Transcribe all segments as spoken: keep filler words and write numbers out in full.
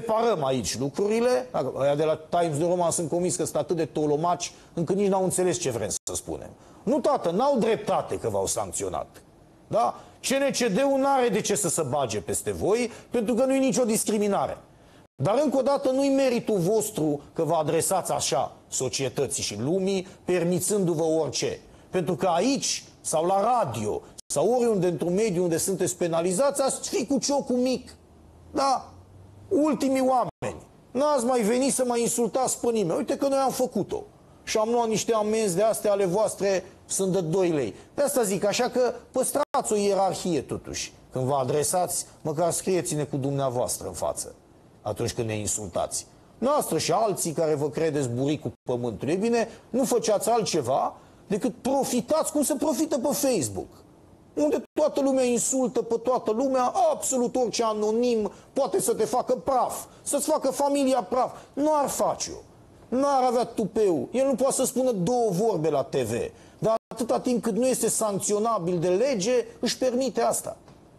separăm aici lucrurile. Aia de la Times New Roman sunt convins că sunt atât de tolomaci încât nici n-au înțeles ce vrem să spunem. Nu, tată, n-au dreptate că v-au sancționat. Da? C N C D-ul n-are de ce să se bage peste voi, pentru că nu e nicio discriminare. Dar încă o dată nu-i meritul vostru că vă adresați așa societății și lumii, permițându-vă orice. Pentru că aici, sau la radio, sau oriunde într-un mediu unde sunteți penalizați, ați fi cu ciocul mic. Da? Ultimii oameni. N-ați mai venit să mai insultați pe nimeni. Uite că noi am făcut-o. Și am luat niște amenzi de astea ale voastre, sunt de doi lei. De asta zic, așa că păstrați o ierarhie totuși. Când vă adresați, măcar scrieți-ne cu dumneavoastră în față, atunci când ne insultați. Noastră și alții care vă credeți buricul pământului. E bine, nu făceați altceva decât profitați cum se profită pe Facebook, unde toată lumea insultă pe toată lumea, absolut orice anonim poate să te facă praf, să-ți facă familia praf. Nu ar face-o. N-ar avea tupeu. El nu poate să spună două vorbe la T V. Dar atâta timp cât nu este sancționabil de lege, își permite asta.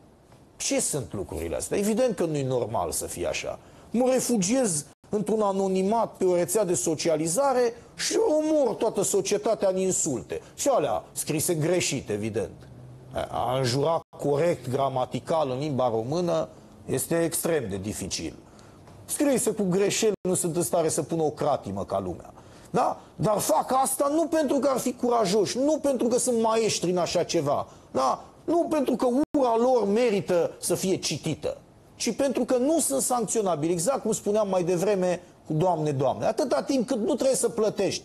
Ce sunt lucrurile astea? Evident că nu e normal să fie așa. Mă refugiez într-un anonimat pe o rețea de socializare și omor toată societatea în insulte. Și alea scrise greșit, evident. A înjura corect, gramatical în limba română este extrem de dificil. Scrise cu greșeli, nu sunt în stare să pună o cratimă ca lumea. Da? Dar fac asta nu pentru că ar fi curajoși, nu pentru că sunt maestri în așa ceva, da? Nu pentru că ura lor merită să fie citită, ci pentru că nu sunt sancționabili, exact cum spuneam mai devreme cu Doamne, Doamne. Atâta timp cât nu trebuie să plătești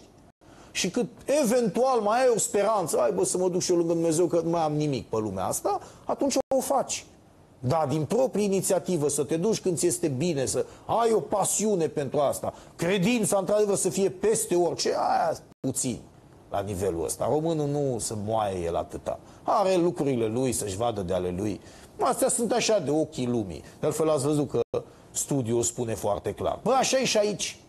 și cât eventual mai ai o speranță, hai bă să mă duc și eu lângă Dumnezeu că nu mai am nimic pe lumea asta, atunci o faci. Da, din proprie inițiativă, să te duci când ți este bine, să ai o pasiune pentru asta, credința într-adevăr să fie peste orice, aia puțin la nivelul ăsta. Românul nu se moaie el atâta. Are lucrurile lui, să-și vadă de ale lui. Astea sunt așa de ochii lumii. De altfel ați văzut că studiul spune foarte clar. Bă, așa e și aici.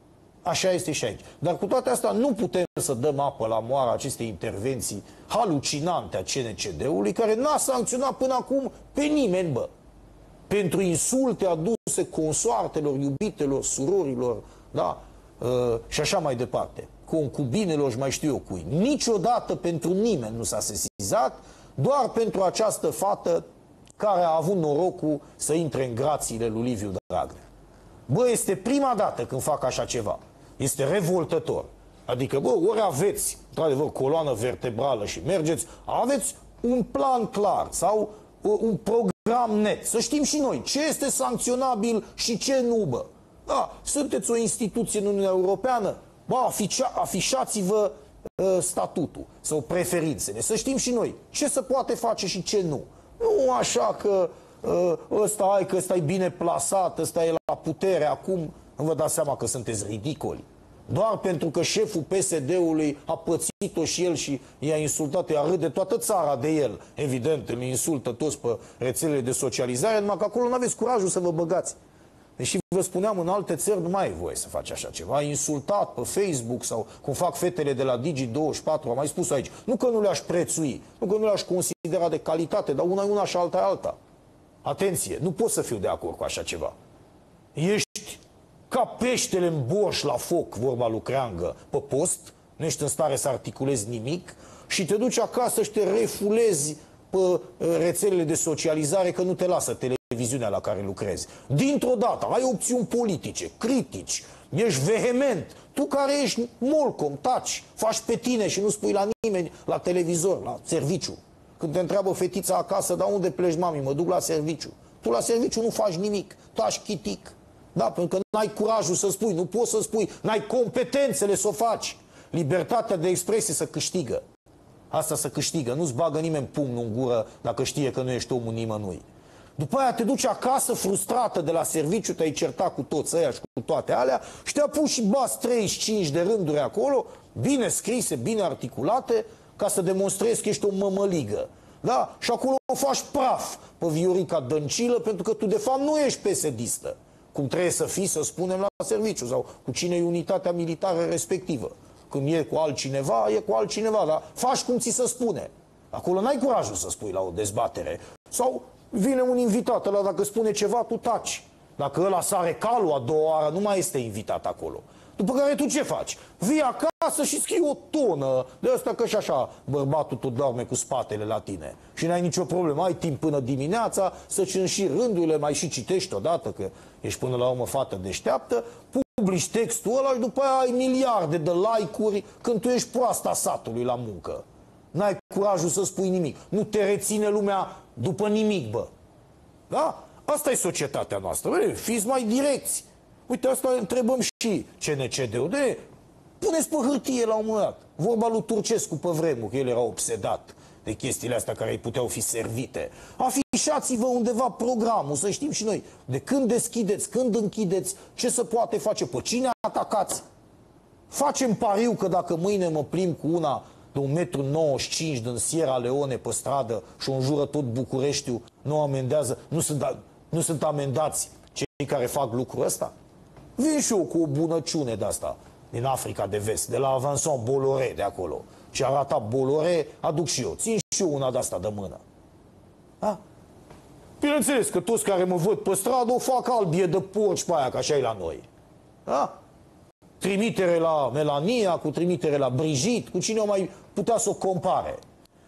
Așa este și aici. Dar cu toate astea nu putem să dăm apă la moară aceste intervenții halucinante a C N C D-ului, care n-a sancționat până acum pe nimeni, bă. Pentru insulte aduse consoartelor, iubitelor, surorilor, da? Uh, și așa mai departe. Concubinelor și mai știu eu cui. Niciodată pentru nimeni nu s-a sesizat, doar pentru această fată care a avut norocul să intre în grațiile lui Liviu Dragnea. Bă, este prima dată când fac așa ceva. Este revoltător. Adică, bă, ori aveți, într-adevăr, coloană vertebrală și mergeți, aveți un plan clar sau un program net. Să știm și noi ce este sancționabil și ce nu, bă. Da, sunteți o instituție în Uniunea Europeană, bă, afișa, afișați-vă uh, statutul sau preferințele. Să știm și noi ce se poate face și ce nu. Nu așa că ăsta ai, că ăsta e bine plasat, ăsta e la putere acum, nu vă dați seama că sunteți ridicoli. Doar pentru că șeful P S D-ului a pățit-o și el și i-a insultat, i-a râde toată țara de el. Evident, îl insultă toți pe rețelele de socializare, numai că acolo nu aveți curajul să vă băgați. Deși vă spuneam, în alte țări nu mai e voie să faci așa ceva. A insultat pe Facebook sau cum fac fetele de la Digi douăzeci și patru, am mai spus aici. Nu că nu le-aș prețui, nu că nu le-aș considera de calitate, dar una e una și alta e alta. Atenție, nu pot să fiu de acord cu așa ceva. Ești ca peștele în borș la foc, vorba lui Creangă, pe post, nu ești în stare să articulezi nimic și te duci acasă și te refulezi pe rețelele de socializare că nu te lasă televiziunea la care lucrezi. Dintr-o dată ai opțiuni politice, critici, ești vehement, tu care ești molcom, taci, faci pe tine și nu spui la nimeni la televizor, la serviciu. Când te întreabă fetița acasă, dar unde pleci, mami? Mă duc la serviciu. Tu la serviciu nu faci nimic, taci chitic. Da, pentru că n-ai curajul să spui, nu poți să spui, n-ai competențele să o faci. Libertatea de expresie să câștigă. Asta să câștigă, nu-ți bagă nimeni pumnul în gură dacă știe că nu ești omul nimănui. După aia te duci acasă frustrată de la serviciu, te-ai certat cu toți ăia și cu toate alea și te-a pus și bați treizeci și cinci de rânduri acolo, bine scrise, bine articulate, ca să demonstrezi că ești o mămăligă. Da? Și acolo o faci praf pe Viorica Dăncilă, pentru că tu de fapt nu ești P S D-istă, cum trebuie să fii, să spunem, la serviciu, sau cu cine e unitatea militară respectivă. Când e cu altcineva, e cu altcineva, dar faci cum ți se spune. Acolo n-ai curajul să spui la o dezbatere. Sau vine un invitat ăla, dacă spune ceva, tu taci. Dacă ăla sare calul a doua oară, nu mai este invitat acolo. După care tu ce faci? Vii acasă și scrii o tonă de asta, că și așa bărbatul tot doarme cu spatele la tine. Și n-ai nicio problemă, ai timp până dimineața să-ți înși rândurile, mai și citești odată, că ești până la urmă fată deșteaptă, publici textul ăla și după aia ai miliarde de like-uri când tu ești proasta satului la muncă. N-ai curajul să spui nimic. Nu te reține lumea după nimic, bă. Da? Asta e societatea noastră. Bă, fiți mai direcți. Uite, asta întrebăm și C N C D-ul. De, puneți pe hârtie la un moment dat. Vorba lui Turcescu pe vremuri, că el era obsedat de chestiile astea care îi puteau fi servite. Afișați-vă undeva programul, să știm și noi. De când deschideți, când închideți, ce se poate face, pe cine atacați. Facem pariu că dacă mâine mă plimb cu una de un metru nouăzeci și cinci din Sierra Leone pe stradă și o înjură tot Bucureștiul, nu amendează, nu sunt, nu sunt amendați cei care fac lucrul ăsta? Vin și eu cu o bunăciune de asta din Africa de Vest, de la Vincent Bolloré de acolo. Ce a ratat Bolloré, aduc și eu. Țin și eu una de asta de mână. Da? Bineînțeles că toți care mă văd pe stradă o fac albie de porci pe aia, că așa e la noi. Da? Trimitere la Melania, cu trimitere la Brigitte, cu cine o mai putea să o compare.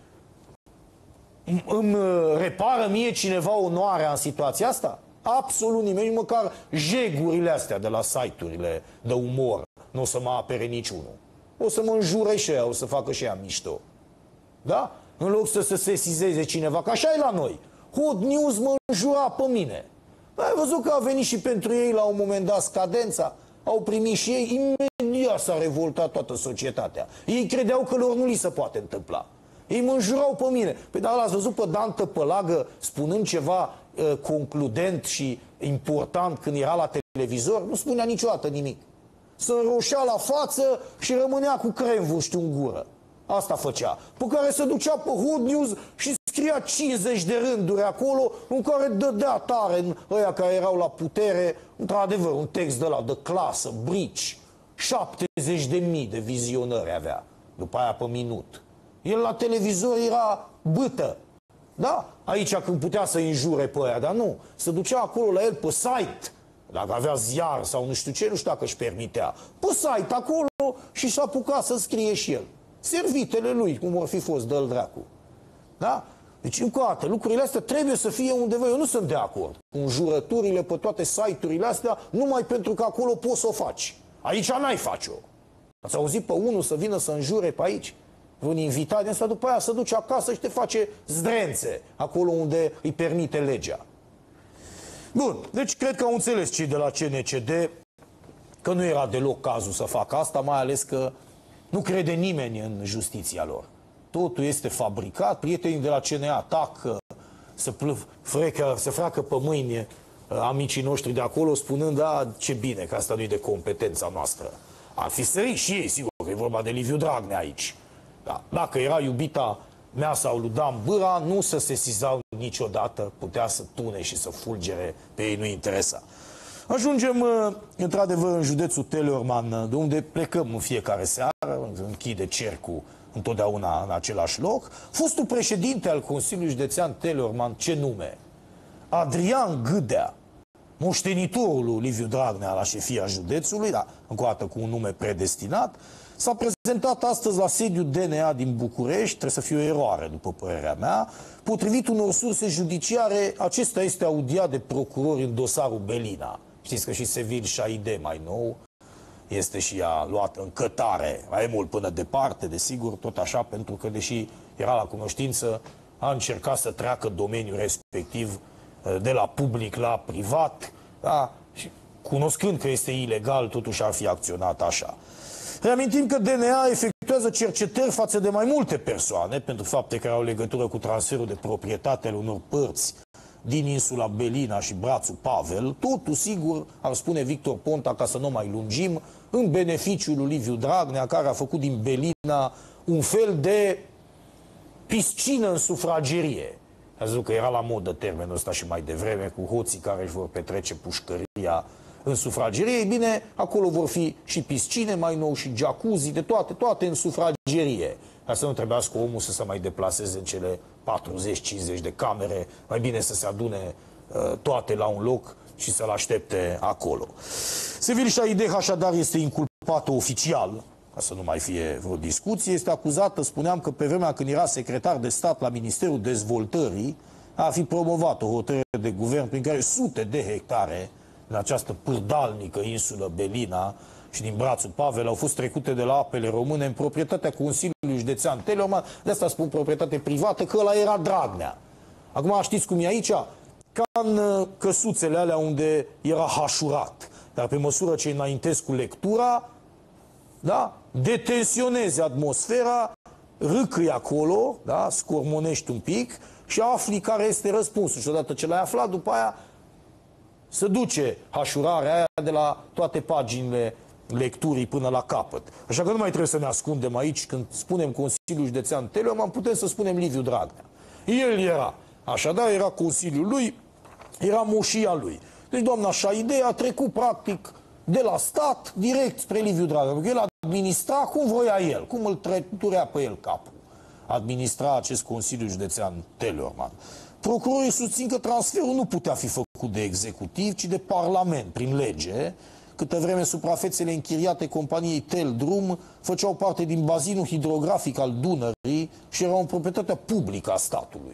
Îmi repară mie cineva onoarea în situația asta? Absolut nimeni, măcar jegurile astea de la site-urile de umor nu o să mă apere niciunul. O să mă înjure și ea, o să facă și ea mișto. Da? În loc să se sesizeze cineva, că așa e la noi. Hot News mă înjura pe mine. Ai văzut că a venit și pentru ei la un moment dat scadența? Au primit și ei, imediat s-a revoltat toată societatea. Ei credeau că lor nu li se poate întâmpla. Ei mă înjurau pe mine. Păi dar l-ați văzut pe Dan Tăpălagă spunând ceva uh, concludent și important când era la televizor? Nu spunea niciodată nimic. Se înroșea la față și rămânea cu cremvuști în gură. Asta făcea. Pe care se ducea pe Hot News și scria cincizeci de rânduri acolo în care dădea tare în ăia care erau la putere, într-adevăr, un text de la de clasă, brici. șaptezeci de mii de vizionări avea, după aia pe minut. El la televizor era bâtă. Da? Aici când putea să înjure pe aia, dar nu. Se ducea acolo la el pe site. Dacă avea ziar sau nu știu ce, nu știu dacă își permitea. Pe site acolo și s-a apucat să scrie și el. Servitele lui, cum ar fi fost, dă-l dracu. Da? Deci, încă o dată, lucrurile astea trebuie să fie undeva. Eu nu sunt de acord cu înjurăturile pe toate site-urile astea, numai pentru că acolo poți să o faci. Aici n-ai face-o. Ați auzit pe unul să vină să înjure pe aici? Un invitat din asta, după aia să duce acasă și te face zdrențe, acolo unde îi permite legea. Bun, deci cred că au înțeles cei de la C N C D că nu era deloc cazul să facă asta, mai ales că nu crede nimeni în justiția lor. Totul este fabricat, prietenii de la C N A tac, se, frecă, se freacă pe mâini amicii noștri de acolo, spunând, da, ce bine, că asta nu e de competența noastră. Ar fi sărit și ei, sigur, că e vorba de Liviu Dragnea aici. Da. Dacă era iubita mea sau lui Dan Bâra, nu se sesizau niciodată, putea să tune și să fulgere, pe ei nu interesa. Ajungem, într-adevăr, în județul Teleorman, de unde plecăm în fiecare seară, închide cercul întotdeauna în același loc. Fostul președinte al Consiliului Județean Teleorman, ce nume? Adrian Gâdea, moștenitorul lui Liviu Dragnea la șefia județului, dar încă o dată cu un nume predestinat, s-a prezentat astăzi la sediul D N A din București, trebuie să fie o eroare, după părerea mea. Potrivit unor surse judiciare, acesta este audiat de procurori în dosarul Belina. Știți că și Sevil Șaide, mai nou, este și ea luată în cătare, mai mult până departe, desigur, tot așa, pentru că, deși era la cunoștință, a încercat să treacă domeniul respectiv de la public la privat, da? Și cunoscând că este ilegal, totuși ar fi acționat așa. Reamintim că D N A efectuează cercetări față de mai multe persoane pentru fapte care au legătură cu transferul de proprietate ale unor părți din insula Belina și brațul Pavel. Totul, sigur, ar spune Victor Ponta, ca să nu mai lungim, în beneficiul lui Liviu Dragnea, care a făcut din Belina un fel de piscină în sufragerie. A zis că era la modă termenul ăsta și mai devreme, cu hoții care își vor petrece pușcăria în sufragerie. Ei bine, acolo vor fi și piscine mai nou și jacuzzi, de toate, toate în sufragerie. Ca să nu trebuiască omul să se mai deplaseze în cele patruzeci cincizeci de camere, mai bine să se adune uh, toate la un loc și să-l aștepte acolo. Sevil Șaideh așadar este inculpată oficial, ca să nu mai fie vreo discuție, este acuzată, spuneam că pe vremea când era secretar de stat la Ministerul Dezvoltării, a fi promovat o hotărâre de guvern prin care sute de hectare în această pârdalnică insulă Belina și din Brațul Pavel au fost trecute de la apele române în proprietatea Consiliului Județean Teleorman. De asta spun proprietate privată, că ăla era Dragnea. Acum știți cum e aici? Ca în căsuțele alea unde era hașurat. Dar pe măsură ce înaintezi cu lectura, da, detensionezi atmosfera, râcâi acolo, da, scormonești un pic și afli care este răspunsul. Și odată ce l-ai aflat, după aia se duce hașurarea aia de la toate paginile lecturii până la capăt. Așa că nu mai trebuie să ne ascundem aici. Când spunem Consiliul Județean Teleorman, putem să spunem Liviu Dragnea. El era. Așadar, era Consiliul lui, era moșia lui. Deci doamna Șaideh a trecut practic de la stat direct spre Liviu Dragnea. Pentru că el administra cum voia el, cum îl trăturea pe el capul. Administra acest Consiliu Județean Teleorman. Procurorii susțin că transferul nu putea fi făcut de executiv, ci de Parlament, prin lege, câtă vreme suprafețele închiriate companiei Teldrum făceau parte din bazinul hidrografic al Dunării și erau în proprietatea publică a statului.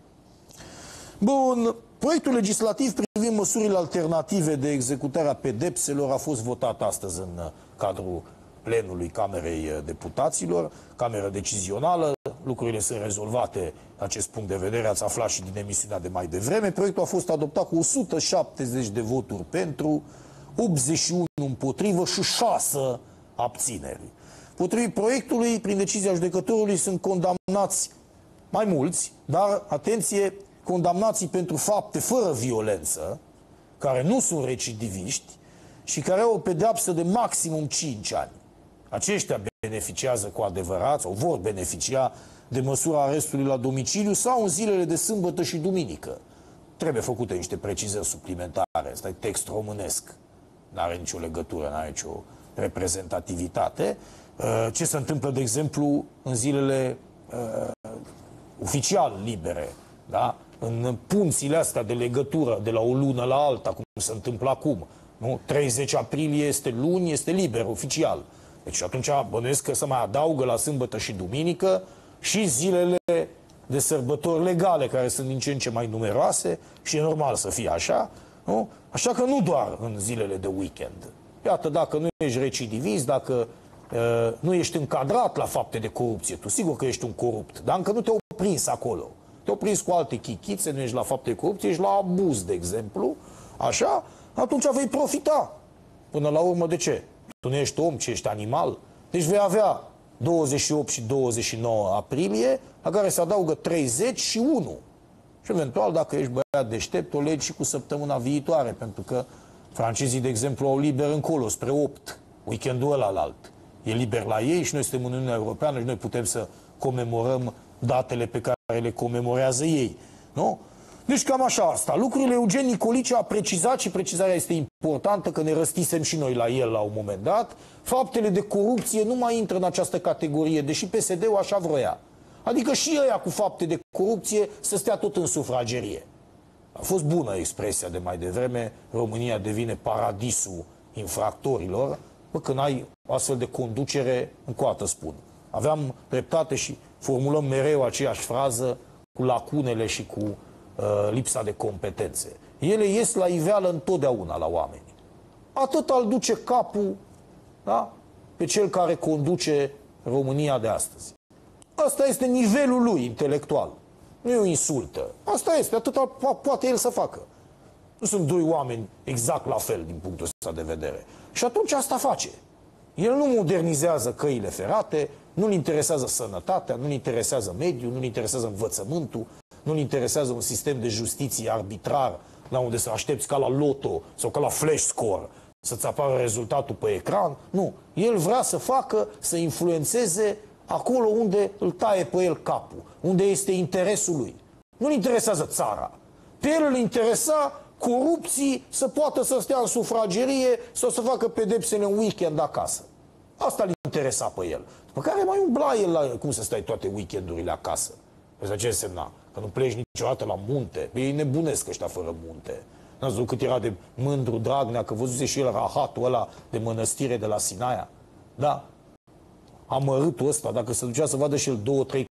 Bun, proiectul legislativ privind măsurile alternative de executare a pedepselor a fost votat astăzi în cadrul plenului Camerei Deputaților, cameră decizională, lucrurile sunt rezolvate în acest punct de vedere, ați aflat și din emisiunea de mai devreme. Proiectul a fost adoptat cu o sută șaptezeci de voturi pentru, optzeci și unu împotrivă și șase abțineri. Potrivit proiectului, prin decizia judecătorului sunt condamnați mai mulți, dar, atenție, condamnații pentru fapte fără violență, care nu sunt recidiviști și care au o pedeapsă de maximum cinci ani. Aceștia beneficiază cu adevărat sau vor beneficia de măsura arestului la domiciliu sau în zilele de sâmbătă și duminică. Trebuie făcute niște precizări suplimentare. Asta e text românesc. N-are nicio legătură, n-are nicio reprezentativitate. Ce se întâmplă, de exemplu, în zilele uh, oficial libere, da? În punțile astea de legătură de la o lună la alta, cum se întâmplă acum. Nu? treizeci aprilie este luni, este liber, oficial. Deci atunci bănuiesc că se mai adaugă la sâmbătă și duminică și zilele de sărbători legale, care sunt din ce în ce mai numeroase și e normal să fie așa. Nu? Așa că nu doar în zilele de weekend. Iată, dacă nu ești recidivist, dacă uh, nu ești încadrat la fapte de corupție, tu sigur că ești un corupt, dar încă nu te-au prins acolo. Te-au prins cu alte chichițe, nu ești la fapte de corupție, ești la abuz, de exemplu, așa, atunci vei profita. Până la urmă, de ce? Tu nu ești om, ci ești animal. Deci vei avea douăzeci și opt și douăzeci și nouă aprilie, la care se adaugă treizeci și unu. Și eventual, dacă ești băiat deștept, o legi și cu săptămâna viitoare, pentru că francezii, de exemplu, au liber încolo, spre opt, weekendul ălalt. E liber la ei și noi suntem în Uniunea Europeană și noi putem să comemorăm datele pe care le comemorează ei. Nu? Deci cam așa asta. Lucrurile Eugen Nicolice a precizat și precizarea este importantă, că ne răstisem și noi la el la un moment dat. Faptele de corupție nu mai intră în această categorie, deși P S D-ul așa vroia. Adică și ăia cu fapte de corupție să stea tot în sufragerie. A fost bună expresia de mai devreme, România devine paradisul infractorilor, bă, când ai o astfel de conducere, încoată spun. Aveam dreptate și formulăm mereu aceeași frază cu lacunele și cu uh, lipsa de competențe. Ele ies la iveală întotdeauna la oameni. Atât îl duce capul, da, pe cel care conduce România de astăzi. Asta este nivelul lui intelectual. Nu e o insultă. Asta este, atât poate el să facă. Nu sunt doi oameni exact la fel din punctul ăsta de vedere. Și atunci asta face. El nu modernizează căile ferate, nu-l interesează sănătatea, nu-l interesează mediul, nu-l interesează învățământul, nu-l interesează un sistem de justiție arbitrar la unde să aștepți ca la loto sau ca la flash score să-ți apară rezultatul pe ecran. Nu. El vrea să facă, să influențeze acolo unde îl taie pe el capul, unde este interesul lui. Nu-l interesează țara. Pe el îl interesa corupții să poată să stea în sufragerie sau să facă pedepsele în weekend acasă. Asta îl interesa pe el. După care mai umbla el la cum să stai toate weekendurile acasă. Asta ce însemna? Că nu pleci niciodată la munte. Ei nebunesc ăștia fără munte. N-ați văzut cât era de mândru Dragnea, că văzuse și el rahatul ăla de mănăstire de la Sinaia? Da? Amărâtul ăsta, dacă se ducea să vadă și el două, trei